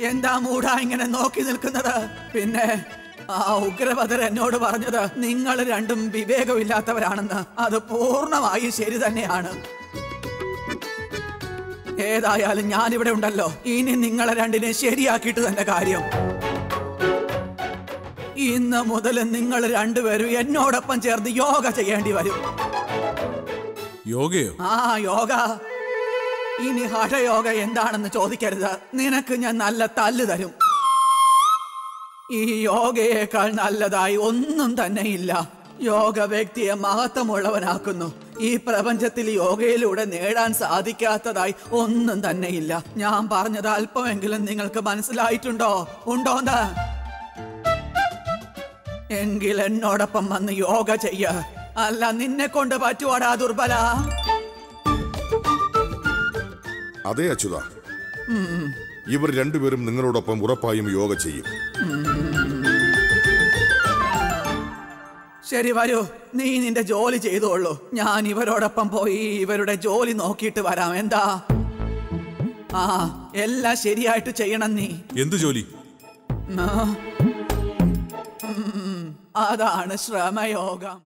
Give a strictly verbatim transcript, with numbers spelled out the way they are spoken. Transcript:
എന്താ മൂടാ ഇങ്ങനെ നോക്കി നിൽക്കുന്നത്? പിന്നെ ആ ഉഗ്രഭദ്രൻ എന്നോട് പറഞ്ഞത് നിങ്ങൾ രണ്ടും വിവേകമില്ലാത്തവരാണെന്ന്. അത് പൂർണ്ണമായും ശരി തന്നെയാണ്. ഏതായാലും ഞാനിവിടെ ഉണ്ടല്ലോ. ഇനി നിങ്ങളെ രണ്ടിനെ ശരിയാക്കിയിട്ട് തന്നെ കാര്യം. ഇന്ന് മുതൽ നിങ്ങൾ രണ്ടുപേരും എന്നോടൊപ്പം ചേർന്ന് യോഗ ചെയ്യേണ്ടി വരും. യോഗയോ? ആ യോഗ. ഇനി ഹഠയോഗ എന്താണെന്ന് ചോദിക്കരുത്. നിനക്ക് ഞാൻ നല്ല തല്ല് തരും. ഈ യോഗയേക്കാൾ നല്ലതായി ഒന്നും തന്നെ ഇല്ല. യോഗ വ്യക്തിയെ മഹത്വമുള്ളവനാക്കുന്നു. ഈ പ്രപഞ്ചത്തിൽ യോഗയിലൂടെ നേടാൻ സാധിക്കാത്തതായി ഒന്നും തന്നെ ഇല്ല. ഞാൻ പറഞ്ഞത് അല്പമെങ്കിലും നിങ്ങൾക്ക് മനസ്സിലായിട്ടുണ്ടോ? ഉണ്ടോന്ന്? എങ്കിൽ എന്നോടൊപ്പം വന്ന് യോഗ ചെയ്യ. അല്ല നിന്നെ കൊണ്ട് പറ്റുവാടാ ദുർബല? അതെ അച്യുത, ഇവർ രണ്ടുപേരും നിങ്ങളോടൊപ്പം ഉറപ്പായും യോഗ ചെയ്യും. ശരി, വരൂ. നീ നിന്റെ ജോലി ചെയ്തോളൂ. ഞാൻ ഇവരോടൊപ്പം പോയി ഇവരുടെ ജോലി നോക്കിയിട്ട് വരാം. എന്താ? ആ, എല്ലാം ശരിയായിട്ട് ചെയ്യണം. നീ എന്ത് ജോലി? അതാണ് ശ്രമയോഗം.